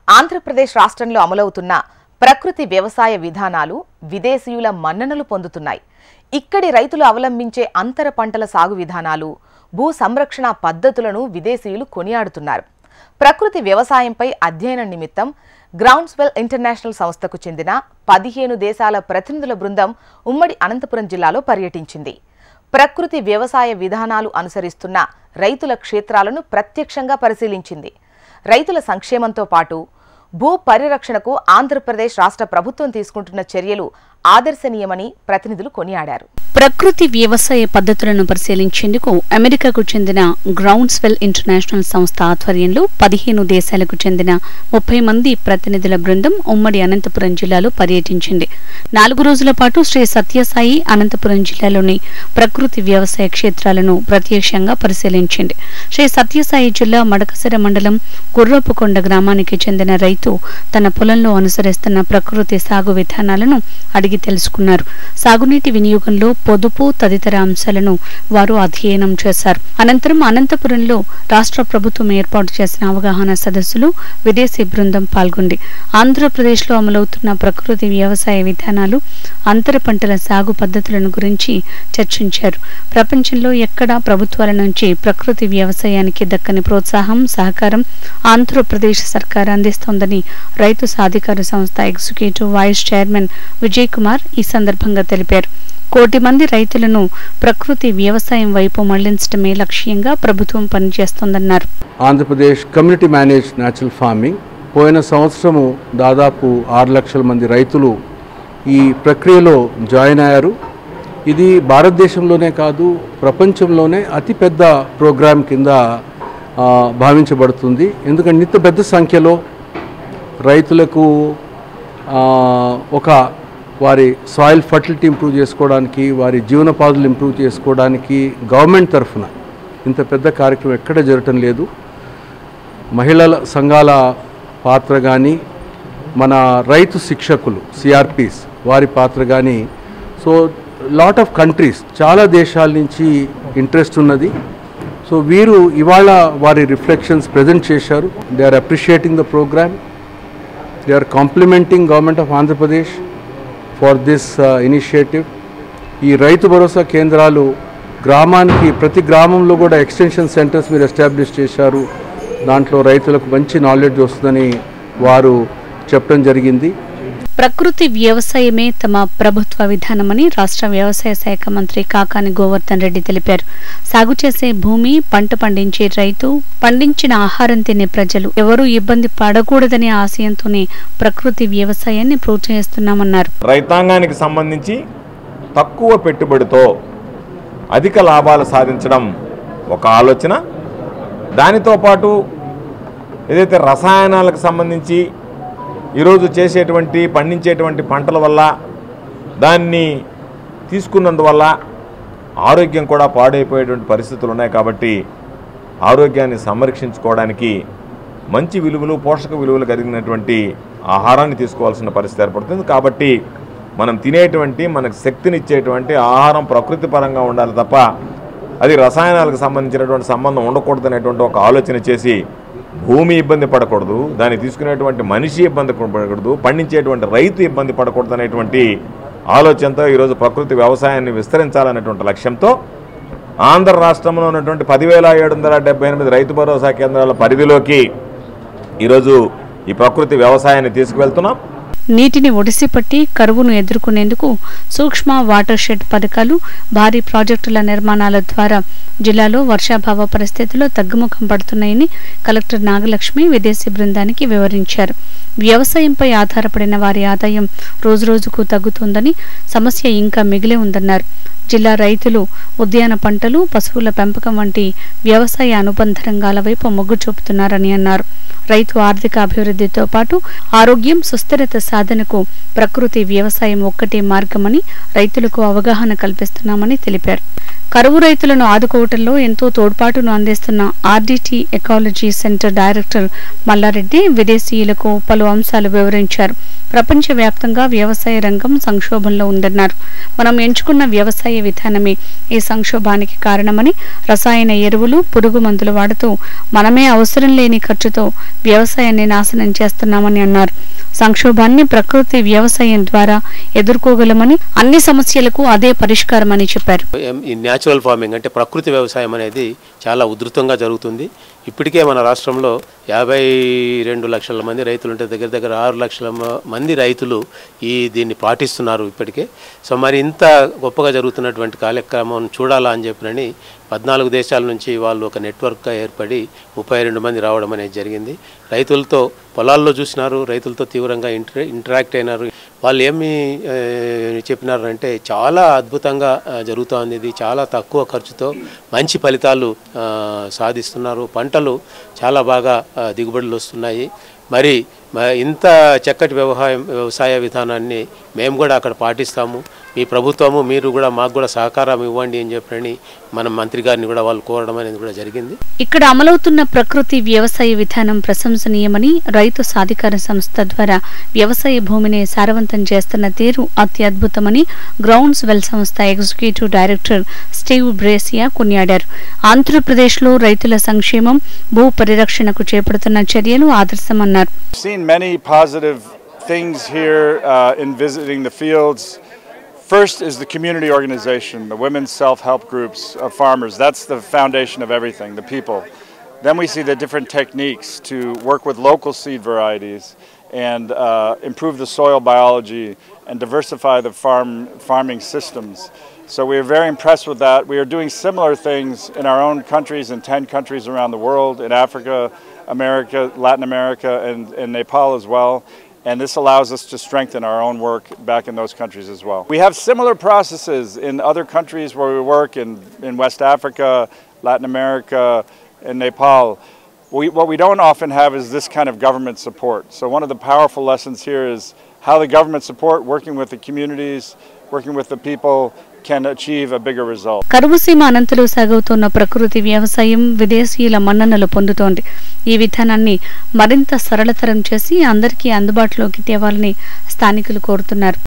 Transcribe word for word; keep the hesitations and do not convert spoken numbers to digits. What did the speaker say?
ఆంధ్రప్రదేశ్ రాష్ట్రంలో అమలవుతున్న ప్రకృతి వ్యవసాయ విధానాలు విదేశీయుల మన్ననలు పొందుతున్నాయి. ఇక్కడి రైతులు అవలంబించే అంతర పంటల సాగు విధానాలు, భూ సంరక్షణ పద్ధతులను విదేశీయులు కొనియాడుతున్నారు. ప్రకృతి వ్యవసాయంపై అధ్యయనం నిమిత్తం గ్రౌండ్స్వెల్ ఇంటర్నేషనల్ సంస్థకు చెందిన పదిహేను దేశాల ప్రతినిధుల బృందం ఉమ్మడి అనంతపురం జిల్లాలో పర్యటించింది. ప్రకృతి వ్యవసాయ విధానాలు అనుసరిస్తున్న రైతుల క్షేత్రాలను ప్రత్యక్షంగా పరిశీలించింది. రైతుల సంక్షేమంతో పాటు భూ పరిరక్షణకు ఆంధ్రప్రదేశ్ రాష్ట్ర ప్రభుత్వం తీసుకుంటున్న చర్యలు ఆదర్శనీయమని ప్రతినిధులు కొనియాడారు. ప్రకృతి వ్యవసాయ పద్ధతులను పరిశీలించేందుకు అమెరికాకు చెందిన గ్రౌండ్స్వెల్ ఇంటర్నేషనల్ సంస్థ ఆధ్వర్యంలో పదిహేను దేశాలకు చెందిన ముప్పై మంది ప్రతినిధుల బృందం ఉమ్మడి అనంతపురం జిల్లాలో పర్యటించింది. నాలుగు రోజుల పాటు శ్రీ సత్యసాయి అనంతపురం జిల్లాలోని ప్రకృతి వ్యవసాయ క్షేత్రాలను ప్రత్యక్షంగా పరిశీలించింది. శ్రీ సత్యసాయి జిల్లా మడకసిర మండలం గుర్రపుకొండ గ్రామానికి చెందిన రైతు తన పొలంలో అనుసరిస్తున్న ప్రకృతి సాగు విధానాలను అడిగి తెలుసుకున్నారు. సాగునీటి వినియోగంలో పొదుపు తదితర అంశాలను వారు అధ్యయనం చేశారు. అనంతరం అనంతపురంలో రాష్ట్ర ప్రభుత్వం ఏర్పాటు చేసిన అవగాహన సదస్సులో విదేశీ బృందం పాల్గొంది. ఆంధ్రప్రదేశ్లో అమలవుతున్న ప్రకృతి వ్యవసాయ విధానాలు, అంతర పంటల సాగు పద్ధతులను గురించి చర్చించారు. ప్రపంచంలో ఎక్కడా ప్రభుత్వాల నుంచి ప్రకృతి వ్యవసాయానికి దక్కని ప్రోత్సాహం, సహకారం ఆంధ్రప్రదేశ్ సర్కార్ అందిస్తోందని రైతు సాధికార సంస్థ executive vice chairman Vijay Kumar ఈ సందర్భంగా తెలిపారు. కోటి మంది రైతులను ప్రకృతి వ్యవసాయం వైపు మళ్లించడమే లక్ష్యంగా ప్రభుత్వం పనిచేస్తోందన్నారు. Andhra Pradesh community manage natural farming పోయిన సంవత్సరము దాదాపు ఆరు లక్షల మంది రైతులు ఈ ప్రక్రియలో జాయిన్ అయ్యారు. ఇది భారతదేశంలోనే కాదు ప్రపంచంలోనే అతిపెద్ద ప్రోగ్రాం కింద భావించబడుతుంది. ఎందుకంటే ఇంత పెద్ద సంఖ్యలో రైతులకు ఒక వారి సాయిల్ ఫర్టిలిటీ ఇంప్రూవ్ చేసుకోవడానికి, వారి జీవనోపాధులు ఇంప్రూవ్ చేసుకోవడానికి గవర్నమెంట్ తరఫున ఇంత పెద్ద కార్యక్రమం ఎక్కడ జరగటం లేదు. మహిళల సంఘాల పాత్ర కానీ, మన రైతు శిక్షకులు సిఆర్పిస్ వారి పాత్ర కానీ, సో లాట్ ఆఫ్ కంట్రీస్ చాలా దేశాల నుంచి ఇంట్రెస్ట్ ఉన్నది. సో వీరు ఇవాళ వారి రిఫ్లెక్షన్స్ ప్రజెంట్ చేశారు. They are appreciating the program. They are complimenting government of Andhra Pradesh for this initiative. ఈ రైతు భరోసా కేంద్రాలు గ్రామానికి ప్రతి గ్రామంలో కూడా ఎక్స్టెన్షన్ సెంటర్స్ మీరు ఎస్టాబ్లిష్ చేశారు. దాంట్లో రైతులకు మంచి నాలెడ్జ్ వస్తుందని వారు చెప్పడం జరిగింది. ప్రకృతి వ్యవసాయమే తమ ప్రభుత్వ విధానమని రాష్ట్ర వ్యవసాయ శాఖ మంత్రి కాకాని గోవర్ధన్ రెడ్డి తెలిపారు. సాగు చేసే భూమి, పంట పండించే రైతు, పండించిన ఆహారం తినే ప్రజలు ఎవరూ ఇబ్బంది పడకూడదనే ఆశయంతోనే ప్రకృతి వ్యవసాయాన్ని ప్రోత్సహిస్తున్నామన్నారు. రైతాంగానికి సంబంధించి తక్కువ పెట్టుబడితో అధిక లాభాలు సాధించడం ఒక ఆలోచన. దానితో పాటు ఏదైతే రసాయనాలకు సంబంధించి ఈరోజు చేసేటువంటి పండించేటువంటి పంటల వల్ల దాన్ని తీసుకున్నందువల్ల ఆరోగ్యం కూడా పాడైపోయేటువంటి పరిస్థితులు ఉన్నాయి. కాబట్టి ఆరోగ్యాన్ని సంరక్షించుకోవడానికి మంచి విలువలు, పోషక విలువలు కలిగినటువంటి ఆహారాన్ని తీసుకోవాల్సిన పరిస్థితి ఏర్పడుతుంది. కాబట్టి మనం తినేటువంటి, మనకు శక్తినిచ్చేటువంటి ఆహారం ప్రకృతి పరంగా ఉండాలి తప్ప అది రసాయనాలకు సంబంధించినటువంటి సంబంధం ఉండకూడదు అనేటువంటి ఒక ఆలోచన చేసి భూమి ఇబ్బంది పడకూడదు, దాన్ని తీసుకునేటువంటి మనిషి ఇబ్బంది పడకూడదు, పండించేటువంటి రైతు ఇబ్బంది పడకూడదు అనేటువంటి ఆలోచనతో ఈరోజు ప్రకృతి వ్యవసాయాన్ని విస్తరించాలనేటువంటి లక్ష్యంతో ఆంధ్ర రాష్ట్రంలో ఉన్నటువంటి పదివేల ఏడు వందల డెబ్బై ఎనిమిది రైతు భరోసా కేంద్రాల పరిధిలోకి ఈరోజు ఈ ప్రకృతి వ్యవసాయాన్ని తీసుకువెళ్తున్నాం. నీటిని ఒడిసిపట్టి కరువును ఎదుర్కొనేందుకు సూక్ష్మ వాటర్ షెడ్ పథకాలు, భారీ ప్రాజెక్టుల నిర్మాణాల ద్వారా జిల్లాలో వర్షాభావ పరిస్థితుల్లో తగ్గుముఖం పడుతున్నాయని కలెక్టర్ నాగలక్ష్మి విదేశీ బృందానికి వివరించారు. వ్యవసాయంపై ఆధారపడిన వారి ఆదాయం రోజురోజుకు తగ్గుతోందని, సమస్య ఇంకా మిగిలే ఉందన్నారు. జిల్లా రైతులు ఉద్యాన పంటలు, పశువుల పెంపకం వంటి వ్యవసాయ అనుబంధ రంగాల వైపు మొగ్గు చూపుతున్నారని అన్నారు. రైతు ఆర్థిక అభివృద్ధితో పాటు ఆరోగ్యం, సుస్థిరత సాధనకు ప్రకృతి వ్యవసాయం ఒక్కటే మార్గమని రైతులకు అవగాహన కల్పిస్తున్నామని తెలిపారు. కరువు రైతులను ఆదుకోవటంలో ఎంతో తోడ్పాటును అందిస్తున్న RDT ecology centre director Malla Reddy విదేశీయులకు పలు అంశాలు వివరించారు. ప్రపంచవ్యాప్తంగా వ్యవసాయ రంగం సంక్షోభంలో ఉందన్నారు. మనం ఎంచుకున్న వ్యవసాయ విధానమే ఈ సంక్షోభానికి కారణమని, రసాయన ఎరువులు, పురుగు మందులు వాడుతూ మనమే అవసరం లేని ఖర్చుతో వ్యవసాయాన్ని నాశనం చేస్తున్నామని అన్నారు. సంక్షోభాన్ని ప్రకృతి వ్యవసాయం ద్వారా ఎదుర్కోగలమని, అన్ని సమస్యలకు అదే పరిష్కారమని చెప్పారు. ఈ న్యాచురల్ ఫార్మింగ్ అంటే ప్రకృతి వ్యవసాయం అనేది చాలా ఉధృతంగా జరుగుతుంది. ఇప్పటికే మన రాష్ట్రంలో యాభై రెండు లక్షల మంది రైతులు ఉంటే దగ్గర దగ్గర ఆరు లక్షల మంది రైతులు ఈ దీన్ని పాటిస్తున్నారు ఇప్పటికే. సో మరి ఇంత గొప్పగా జరుగుతున్నటువంటి కార్యక్రమం చూడాలా అని చెప్పినని పద్నాలుగు దేశాల నుంచి వాళ్ళు ఒక నెట్వర్క్గా ఏర్పడి ముప్పై రెండు మంది రావడం అనేది జరిగింది. రైతులతో పొలాల్లో చూసినారు, రైతులతో తీవ్రంగా ఇంటర్ ఇంటరాక్ట్ అయినారు. వాళ్ళు ఏమి చెప్పినారంటే చాలా అద్భుతంగా జరుగుతోంది, ఇది చాలా తక్కువ ఖర్చుతో మంచి ఫలితాలు సాధిస్తున్నారు, పంటలు చాలా బాగా దిగుబడులు వస్తున్నాయి. మరి ఇంత చక్కటి వ్యవసాయ వ్యవసాయ విధానాన్ని మేము కూడా అక్కడ పాటిస్తాము, మీ ప్రభుత్వము మీరు కూడా మాకు కూడా సహకారం ఇవ్వండి అని చెప్పని మన మంత్రి గారిని కూడా వాళ్ళు కోరడం అనేది కూడా జరిగింది. ఇక్కడ అమలవుతున్న ప్రకృతి వ్యవసాయ విధానం ప్రశంసనీయమని, రైతు సాధికార సంస్థ ద్వారా వ్యవసాయ భూమిని సారవంతం చేస్తున్న తీరు అత్యద్భుతమని గ్రౌండ్స్ వెల్ సంస్థ ఎగ్జిక్యూటివ్ డైరెక్టర్ స్టీవ్ బ్రేసియా కొనియాడారు. ఆంధ్రప్రదేశ్లో రైతుల సంక్షేమం, భూ పరిరక్షణకు చేపడుతున్న చర్యలు ఆదర్శమన్నారు. Many positive things here uh, in visiting the fields. First is the community organization, the women's self-help groups of farmers. That's the foundation of everything, the people. Then we see the different techniques to work with local seed varieties and uh, improve the soil biology and diversify the farm farming systems. So we are very impressed with that. We are doing similar things in our own countries, in ten countries around the world, in Africa, America, Latin America, and, and Nepal as well. And this allows us to strengthen our own work back in those countries as well. We have similar processes in other countries where we work in, in West Africa, Latin America, and Nepal. We, what we don't often have is this kind of government support. So one of the powerful lessons here is how the government support, working with the communities, working with the people, can achieve a bigger result. కరువుసీమ అనంతలో సాగుతున్న ప్రకృతి వ్యవసాయం విదేశీయుల మన్ననలు పొందుతోంది. ఈ విధానాన్ని మరింత సరళతరం చేసి అందరికీ అందుబాటులోకి తేవాలని స్థానికులు కోరుతున్నారు.